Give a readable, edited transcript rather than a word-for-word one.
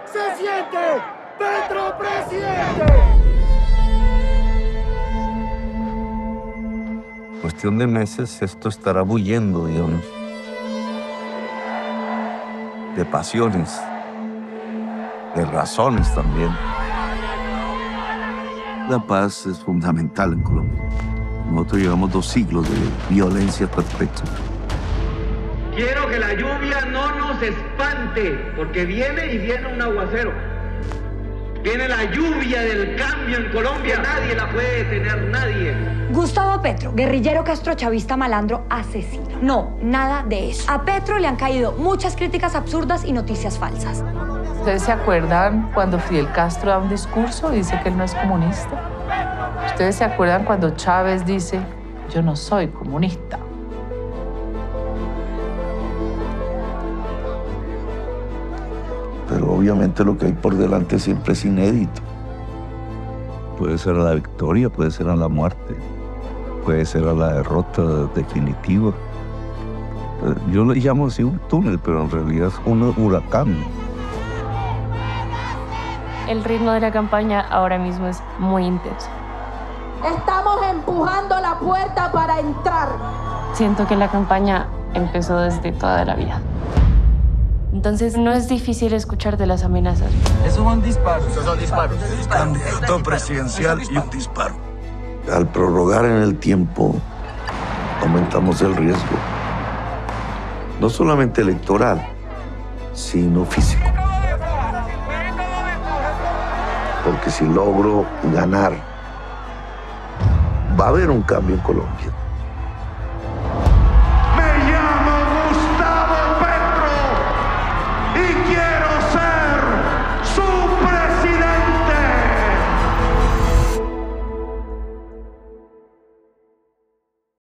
¡Se siente! ¡Petro presidente! Cuestión de meses esto estará bulliendo, digamos, de pasiones, de razones también. La paz es fundamental en Colombia. Nosotros llevamos 2 siglos de violencia perpetua. Quiero que la lluvia no nos espante, porque viene y viene un aguacero. Viene la lluvia del cambio en Colombia, nadie la puede detener, nadie. Gustavo Petro, guerrillero castrochavista malandro asesino. No, nada de eso. A Petro le han caído muchas críticas absurdas y noticias falsas. ¿Ustedes se acuerdan cuando Fidel Castro da un discurso y dice que él no es comunista? ¿Ustedes se acuerdan cuando Chávez dice, yo no soy comunista? Pero obviamente lo que hay por delante siempre es inédito. Puede ser a la victoria, puede ser a la muerte, puede ser a la derrota definitiva. Yo lo llamo así un túnel, pero en realidad es un huracán. El ritmo de la campaña ahora mismo es muy intenso. Estamos empujando la puerta para entrar. Siento que la campaña empezó desde toda la vida. Entonces no es difícil escuchar de las amenazas. Esos son disparos. Esos son disparos. Candidato presidencial y un disparo. Al prorrogar en el tiempo, aumentamos el riesgo. No solamente electoral, sino físico. Porque si logro ganar, va a haber un cambio en Colombia.